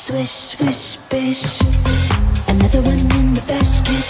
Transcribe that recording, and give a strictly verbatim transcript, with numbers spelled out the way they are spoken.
Swish, swish, bish. Another one in the basket.